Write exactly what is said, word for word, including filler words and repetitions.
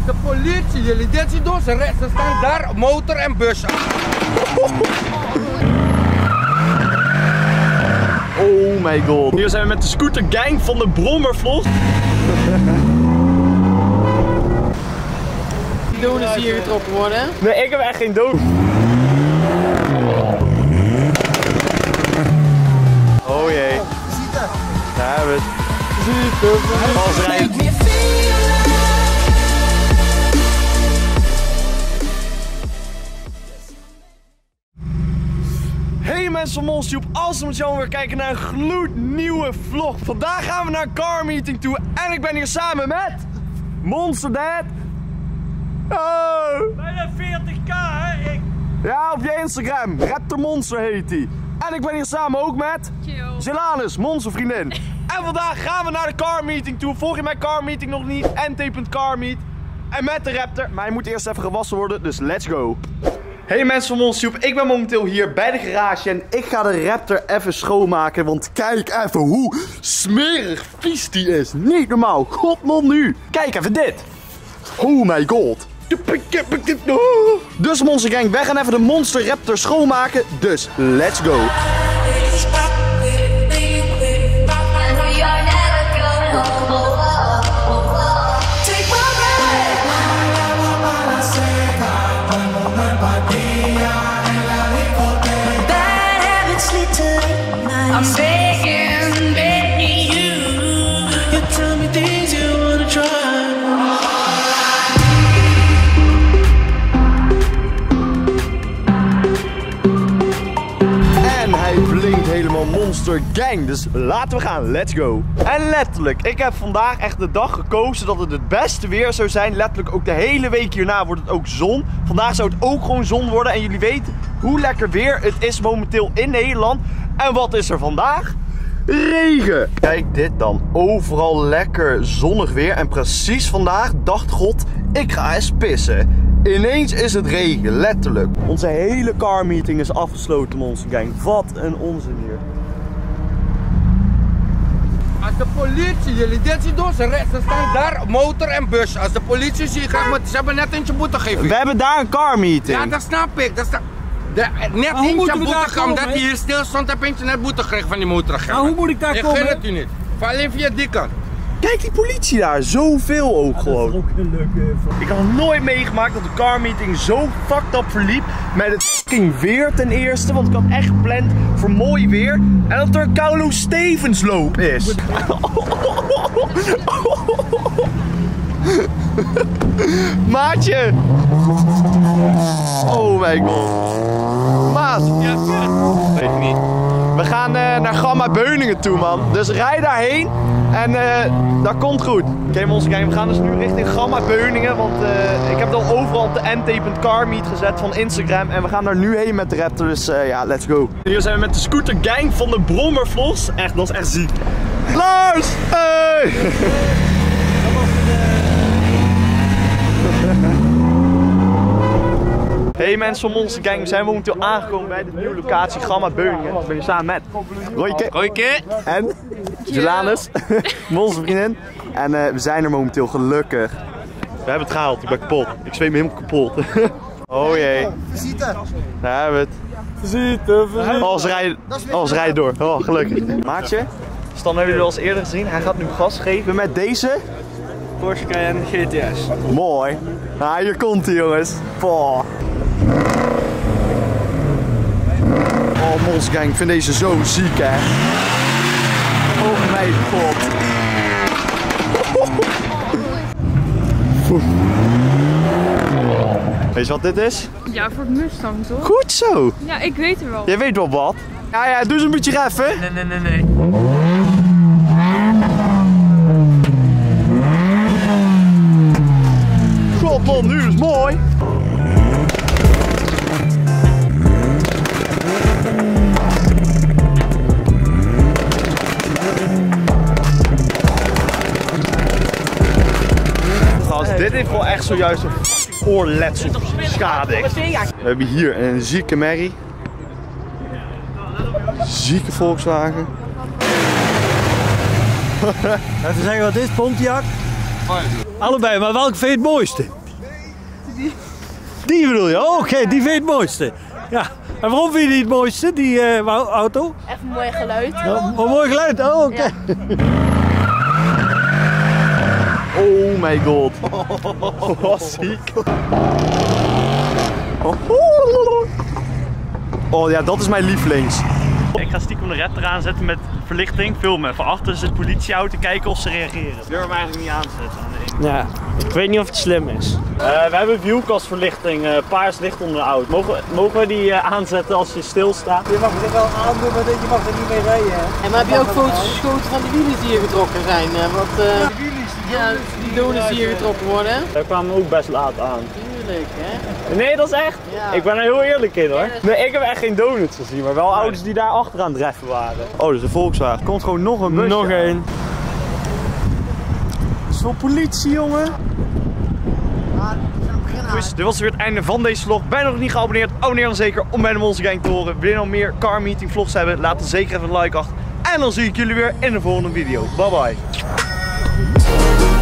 de politie, jullie dit niet doen, ze, ze staan daar, motor en bus. Oh my god. Hier zijn we met de scooter gang van de Brommervlog. Donuts hier getrokken worden. Nee, ik heb echt geen dood. Oh jee. Daar hebben we het. Als rijden. Hey mensen van MonsTube, als we zo weer kijken naar een gloednieuwe vlog. Vandaag gaan we naar een car meeting toe en ik ben hier samen met Monster Dad. Oh. Bijna veertig k hè? Ik... Ja, op je Instagram. Raptor Monster heet hij. En ik ben hier samen ook met Zelanus, Monster vriendin. En vandaag gaan we naar de car meeting toe. Volg je mijn car meeting nog niet? N T punt carmeet. En met de Raptor. Maar hij moet eerst even gewassen worden, dus let's go. Hey mensen van MonsTube, ik ben momenteel hier bij de garage en ik ga de Raptor even schoonmaken. Want kijk even hoe smerig vies die is. Niet normaal, godman nu. Kijk even dit. Oh my god. Dus Monster Gang, wij gaan even de Monster Raptor schoonmaken. Dus let's go. I'm begging, begging you. You tell me things you wanna try. En hij blinkt helemaal Monster Gang, dus laten we gaan, let's go. En letterlijk, ik heb vandaag echt de dag gekozen dat het het beste weer zou zijn. Letterlijk ook de hele week hierna wordt het ook zon. Vandaag zou het ook gewoon zon worden en jullie weten hoe lekker weer het is momenteel in Nederland. En wat is er vandaag? Regen! Kijk dit dan, overal lekker zonnig weer en precies vandaag dacht God, ik ga eens pissen. Ineens is het regen, letterlijk. Onze hele car meeting is afgesloten, Monster Gang. Wat een onzin hier. Als de politie, jullie dit niet doen, ze, ze staan daar, motor en bus. Als de politie ziet, ga ik met, ze hebben net eentje boete gegeven. We hebben daar een car meeting. Ja, dat snap ik. Dat sta, de, net eentje boete gegeven, omdat hij hier stil stond, heb eentje net boete gekregen van die motoragent. Nou, hoe moet ik daar ik komen? Ik gun het u niet. Alleen via die kant. Kijk die politie daar, zoveel ook gewoon. Ook een leuke... Ik had nog nooit meegemaakt dat de car meeting zo fucked up verliep. Met het fucking weer ten eerste, want ik had echt gepland voor mooi weer. En dat er een Carlo Stevens loop is. Maatje! Oh my god. Maat! Ja, weet ik niet. We gaan uh, naar Gamma Beuningen toe, man. Dus rij daarheen en uh, dat komt goed. Oké, okay, Monster Gang, we gaan dus nu richting Gamma Beuningen. Want uh, ik heb het al overal op de N T punt carmeet gezet van Instagram. En we gaan daar nu heen met de Raptor, dus uh, ja, let's go. Hier zijn we met de scooter gang van de Brommervlogs. Echt, dat is echt ziek. Lars! Hey! Hey mensen van Monster Gang, we zijn momenteel aangekomen bij de nieuwe locatie Gamma Beuningen. Ik ben hier samen met Royke, Royke en Zelanus, Monster vriendin. En uh, we zijn er momenteel gelukkig. We hebben het gehaald, ik ben kapot. Ik zweet me helemaal kapot. Oh jee. Visite. Daar hebben we het. Visite, visite. Alles rijden, alles rijden door. Oh, gelukkig. Maatje, Stan hebben jullie al eens eerder gezien. Hij gaat nu gas geven met deze Porsche Cayenne G T S. Mooi. Ah, hier komt hij jongens. Poh. Oh, Monster Gang, ik vind deze zo ziek, hè. Oh mijn god. Weet je wat dit is? Ja, voor het Mustang toch? Goed zo. Ja, ik weet er wel. Jij weet wel wat. Ja, ja, doe eens een beetje reffen. Nee, nee, nee, nee. God man, nu is mooi. Gast, dit heeft wel echt zojuist een oorletsel beschadigd. We hebben hier een zieke merrie. Zieke Volkswagen. Even zeggen wat dit is, Pontiac. Allebei, maar welke vind je het mooiste? Die. Die bedoel je? Oh, oké, okay, die vind je het mooiste. Ja. En waarom vind je die het mooiste, die uh, auto? Even een mooi geluid. Oh, een mooi geluid, oh oké. Okay. Ja. Oh my god. Wat ziek. Oh ja, dat is mijn lievelings. Ik ga stiekem de red eraan zetten met verlichting, filmen. Van achter zit de politieauto, kijken of ze reageren. Ik durf hem eigenlijk niet aan te zetten aan de ene. Ja, ik weet niet of het slim is. Uh, we hebben viewkastverlichting, uh, paars licht onder de auto. Mogen, mogen we die uh, aanzetten als je stilstaat? Je mag het wel aandoen, maar je mag er niet mee rijden. En maar heb je ook foto's geschoten van die wielen die hier getrokken zijn? Wat, uh, ja, die wielen, ja, die donuts die hier getrokken worden. Daar kwamen we ook best laat aan. Tuurlijk, hè? Nee, dat is echt. Ja. Ik ben er heel eerlijk in hoor. Nee, ik heb echt geen donuts gezien, maar wel auto's die daar achteraan dreffen waren. Oh, dat is een Volkswagen. Er komt gewoon nog een busje. Nog één. Zo'n politie, jongen. Dus dit was weer het einde van deze vlog. Ben je nog niet geabonneerd? Abonneer dan zeker om bij de Monster Gang te horen. Wil je nog meer car meeting vlogs hebben? Laat dan zeker even een like achter. En dan zie ik jullie weer in de volgende video. Bye bye.